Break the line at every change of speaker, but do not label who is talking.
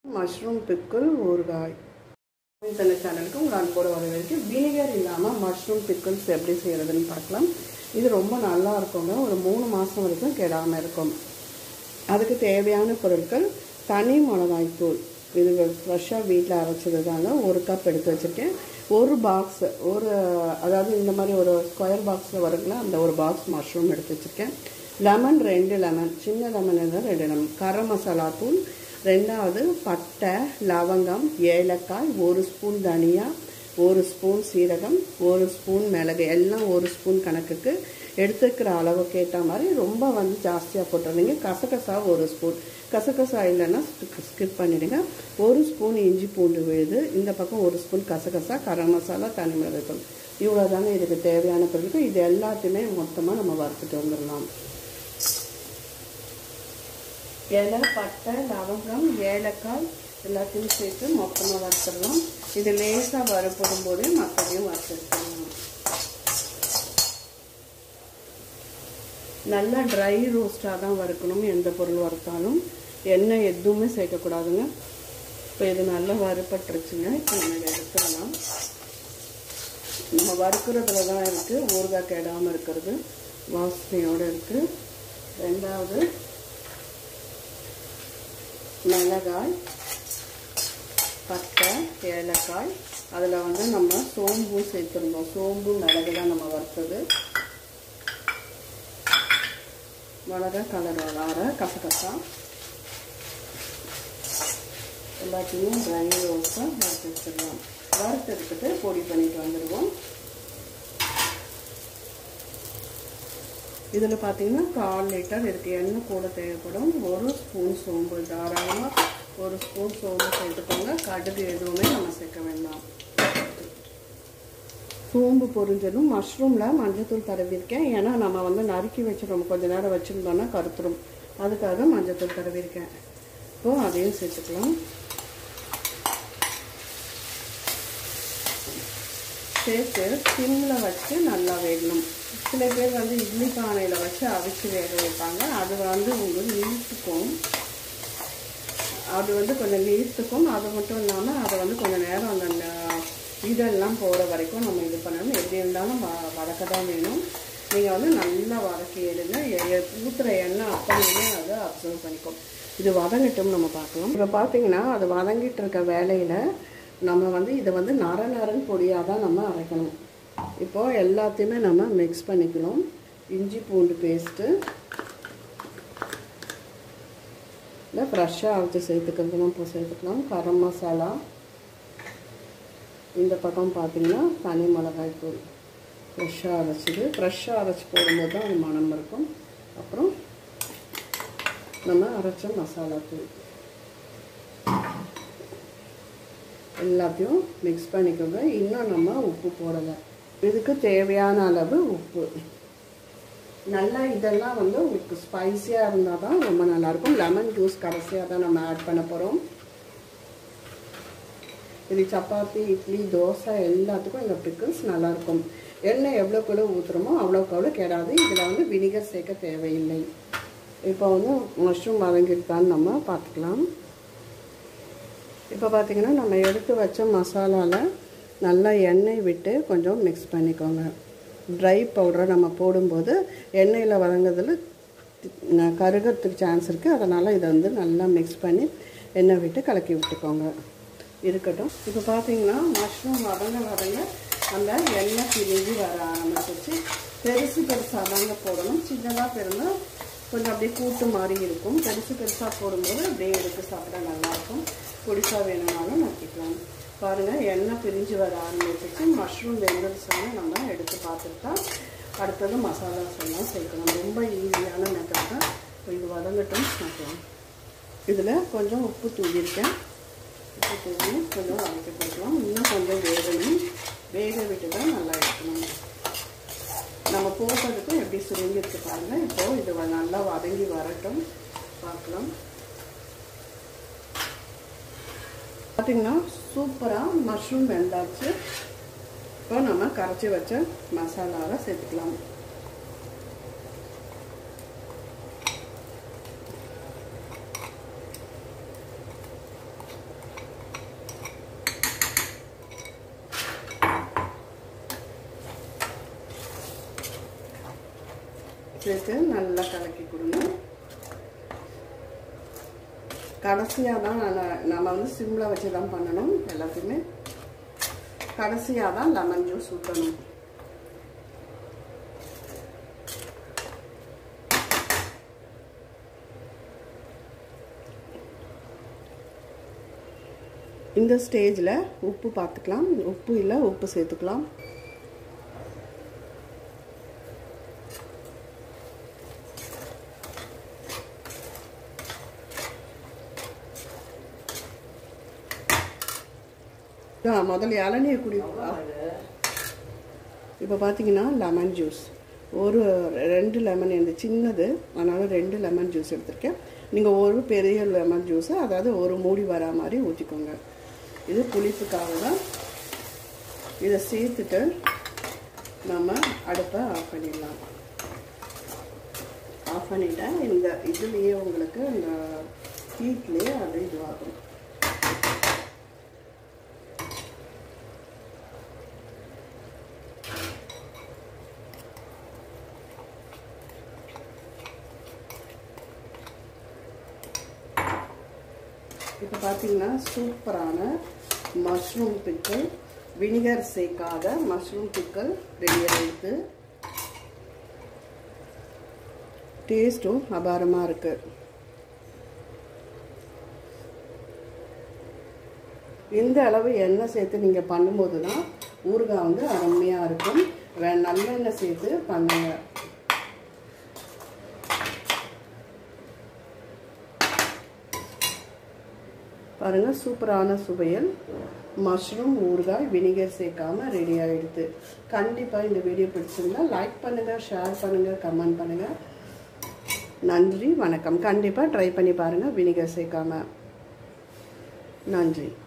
Mushroom pickle ஊறுகாய் இந்த சேனலுக்கு உங்கள் அன்போடு வரவேற்று வினிகர் இல்லாமல் மஷ்ரூம் பிக்கிள்ஸ் எப்படி செய்கிறதுன்னு பார்க்கலாம். இது ரொம்ப நல்லா இருக்குங்க. ஒரு 3 மாதம் வரைக்கும் கெடாமல் இருக்கும். அதுக்கு தேவையான பொருட்கள் தனி மிளகாய்த்தூள். இது ஃப்ரெஷ்ஷாக வீட்டில் அரைச்சது தாங்க. 1 கப் எடுத்து வச்சுருக்கேன். ஒரு பாக்ஸ் அதாவது இந்த மாதிரி ஒரு ஸ்கொயர் பாக்ஸில் வருங்களா அந்த ஒரு பாக்ஸ் மஷ்ரூம் எடுத்து வச்சுருக்கேன். லெமன் 2 லெமன், சின்ன லெமன் இருந்தால் 2 லெமன். கரம் மசாலா தூள், 2வது பட்டை, லவங்கம், ஏலக்காய், 1 ஸ்பூன் தனியா, 1 ஸ்பூன் சீரகம், 1 ஸ்பூன் மிளகு, எல்லாம் 1 ஸ்பூன் கணக்குக்கு எடுத்துக்கிற அளவுக்கு ஏற்ற மாதிரி. ரொம்ப ஜாஸ்தியாக போட்டுருந்தீங்க. கசகசா 1 ஸ்பூன், கசகசா இல்லைன்னா ஸ்கிப் பண்ணிவிடுங்க. 1 ஸ்பூன் இஞ்சி பூண்டு விழுது, இந்த பக்கம் 1 ஸ்பூன் கசகசா, கரம் மசாலா, தனி மிளகாய்த்தூள். இவ்வளோ தாங்க இதுக்கு தேவையான பொருட்கள். இது எல்லாத்தையுமே மொத்தமாக நம்ம வறுத்துட்டு வந்துடலாம். இலை, பட்டை, லவங்கம், ஏலக்காய் எல்லாத்தையும் சேர்த்து மொத்தமாக வறுத்துடலாம். இது லேசாக வறுப்படும் போதே மற்றதையும் வறுத்துடலாம். நல்லா ட்ரை ரோஸ்டாக தான் வறுக்கணும். எந்த பொருள் வறுத்தாலும் எண்ணெய் எதுவுமே சேர்க்கக்கூடாதுங்க. இப்போ இது நல்லா வறுப்பட்டுருச்சுங்க. இப்போ நம்ம எடுத்துடலாம். நம்ம வறுக்கிறதுல தான் இருக்குது ஊறுகாய் கெடாமல் இருக்கிறது, வாசனையோடு இருக்குது. 2வது மிளகாய், பட்டை, ஏலக்காய், அதில் நம்ம சோம்பும் சேர்த்துருந்தோம். சோம்பு மிளகு தான் நம்ம வறுத்தது. மிளகாய் கலர் வர கசகசா எல்லாத்தையும் ட்ரை ரோஸ்ட்டாக வறுத்து வச்சிடலாம். வறுத்தெடுத்துட்டு பொடி பண்ணிட்டு வந்துடுவோம். இதில் பார்த்தீங்கன்னா 1/4 லிட்டர் இருக்குது. எண்ணெய் கூட தேவைப்படும். 1 ஸ்பூன் சோம்பு, தாராளமாக 1 ஸ்பூன் சோம்பு சேர்த்துக்கோங்க. கடுகு எதுவுமே நம்ம சேர்க்க வேண்டாம். சோம்பு பொரிஞ்சதும் மஷ்ரூமில் மஞ்சத்தூள் தடவிருக்கேன். ஏன்னா நம்ம நறுக்கி வச்சிடும், கொஞ்சம் நேரம் வச்சுருந்தோன்னா கருத்துரும். அதுக்காக மஞ்சத்தூள் தடவிருக்கேன். இப்போது அதையும் சேர்த்துக்கலாம். சேர்த்து சிம்மில் வச்சு நல்லா வேகணும். சில பேர் இட்லி பானையில் வச்சு அவிச்சு வேக வைப்பாங்க. அது உங்களுக்கு நீர்த்துக்கும். அது கொஞ்சம் நீர்த்துக்கும். அது மட்டும் இல்லாமல் அதை கொஞ்சம் நேரம் அந்த இதெல்லாம் போகிற வரைக்கும் நம்ம இது பண்ணணும். எப்படி இருந்தாலும் வதக்க தான் வேணும். நீங்கள் நல்லா வதக்கி எடுங்க. ஊற்றுற எண்ணெய் அப்பவே அதை அப்சர்வ் பண்ணிக்கும். இது வதங்கட்டும், நம்ம பார்க்கலாம். இப்போ பார்த்தீங்கன்னா அது வதங்கிட்டு இருக்க வேலையில் நம்ம இதை நரன்னு பொடியாக தான் நம்ம அரைக்கணும். இப்போது எல்லாத்தையுமே நம்ம மிக்ஸ் பண்ணிக்கணும். இஞ்சி பூண்டு பேஸ்ட்டு இல்லை ஃப்ரெஷ்ஷாக அரைச்சி சேர்த்துக்கிறதுலாம் இப்போ சேர்த்துக்கலாம். கரம் மசாலா, இந்த பக்கம் பார்த்திங்கன்னா தனி மிளகாய் தூள் ஃப்ரெஷ்ஷாக அரைச்சிது. ஃப்ரெஷ்ஷாக அரைச்சி போடும்போது தான் அது மணம் இருக்கும். அப்புறம் நம்ம அரைச்ச மசாலா தூள் எல்லாத்தையும் மிக்ஸ் பண்ணிக்கோங்க. இன்னும் நம்ம உப்பு போடலை. இதுக்கு தேவையான அளவு உப்பு. நல்லா இதெல்லாம் உங்களுக்கு ஸ்பைஸியாக இருந்தால் தான் ரொம்ப நல்லாயிருக்கும். லெமன் ஜூஸ் கடைசியாக தான் நம்ம ஆட் பண்ண போகிறோம். இது சப்பாத்தி, இட்லி, தோசை எல்லாத்துக்கும் இந்த பிக்கிள்ஸ் நல்லாயிருக்கும். எண்ணெய் எவ்வளோக்குள்ள ஊற்றுறோமோ அவ்வளோக்கு கெடாது. இதில் வினிகர் சேர்க்க தேவையில்லை. இப்போ மஷ்ரூம் வதங்கிட்டான்னு நம்ம பார்த்துக்கலாம். இப்போ பார்த்திங்கன்னா நம்ம எடுத்து வச்ச மசாலாவில் நல்லா எண்ணெய் விட்டு கொஞ்சம் மிக்ஸ் பண்ணிக்கோங்க. ட்ரை பவுடரை நம்ம போடும்போது எண்ணெயில் வதங்கிறதுல கருகிறதுக்கு சான்ஸ் இருக்குது. அதனால் இதை நல்லா மிக்ஸ் பண்ணி எண்ணெய் விட்டு கலக்கி விட்டுக்கோங்க. இருக்கட்டும். இப்போ பார்த்திங்கன்னா மஷ்ரூம் வதங்க அந்த எண்ணெய் பிரிஞ்சு வர ஆரம்பிச்சிச்சு. பெருசாக தாங்க போடணும். சின்னதாக பிறந்தால் கொஞ்சம் அப்படியே கூட்டு மாதிரி இருக்கும். பெருசாக போடும்போது அப்படியே எடுத்து சாப்பிட நல்லாயிருக்கும். பொடிசாக வேணும்னாலும் நக்கிக்கலாம். பாருங்கள், எண்ணெய் பிரிஞ்சு வர ஆரம்பிச்சிச்சு. மஷ்ரூம் வெந்துருச்சான நம்ம எடுத்து பார்த்துட்டா அடுத்தது மசாலாஸ் எல்லாம் சேர்க்கணும். ரொம்ப ஈஸியான மெத்தட் தான். இது வதங்கட்டும் பார்க்கலாம். இதில் கொஞ்சம் உப்பு தூவிருக்கேன். உப்பு தூவி கொஞ்சம் வதக்கி கொடுக்கலாம். இன்னும் கொஞ்சம் வேகணும். வேக விட்டு தான் நல்லா இருக்கணும். நம்ம போட்டதுக்கும் எப்படி சுருங்கிருக்கு பாருங்கள். இப்போது இது நல்லா வதங்கி வரட்டும், பார்க்கலாம். பார்த்திங்கன்னா சூப்பராக மஷ்ரூம் வெந்தாச்சு. இப்போ நம்ம கரைச்சி வச்ச மசாலாவை சேர்த்துக்கலாம். சேர்த்து நல்லா கலக்கி கொடுங்க. கடைசியாக தான் நம்ம வந்து சிம்மில் வச்சு தான் பண்ணணும். எல்லாத்தையுமே கடைசியாக தான் லெமன் ஜூஸ் ஊற்றணும். இந்த ஸ்டேஜில் உப்பு பார்த்துக்கலாம். உப்பு இல்லை, உப்பு சேர்த்துக்கலாம். முதல்ல இளநீர் குடிப்போம். இப்போ பார்த்தீங்கன்னா லெமன் ஜூஸ் ஒரு 2 லெமன் இந்த சின்னது, அதனால் 2 லெமன் ஜூஸ் எடுத்திருக்கேன். நீங்கள் ஒரு பெரிய லெமன் ஜூஸு, அதாவது ஒரு மூடி வரா மாதிரி ஊற்றிக்கோங்க. இது புளிப்புக்காக தான். இதை சேர்த்துட்டு நம்ம அடுப்பை ஆஃப் பண்ணிடலாம். ஆஃப் பண்ணிட்டேன். இந்த இதுலேயே உங்களுக்கு இந்த ஹீட்லேயே அது இதுவாகும். இப்போ பார்த்தீங்கன்னா சூப்பரான மஷ்ரூம் பிக்கல், வினிகர் சேர்க்காத மஷ்ரூம் பிக்கல் ரெடி ஆகிடுது. டேஸ்ட்டும் அபாரமாக இருக்குது. இந்த அளவு எண்ணெய் சேர்த்து நீங்கள் பண்ணும்போது தான் ஊறுகாய் வந்து அருமையாக இருக்கும். நல்லெண்ணெய் சேர்த்து பண்ணுங்க. பாருங்கள், சூப்பரான சுவையல் மஷ்ரூம் ஊறுகாய் வினிகர் சேர்க்காம ரெடி ஆகிடுது. கண்டிப்பாக இந்த வீடியோ பிடிச்சிருந்தா லைக் பண்ணுங்கள், ஷேர் பண்ணுங்கள், கமெண்ட் பண்ணுங்கள். நன்றி, வணக்கம். கண்டிப்பாக ட்ரை பண்ணி பாருங்கள் வினிகர் சேர்க்காம. நன்றி.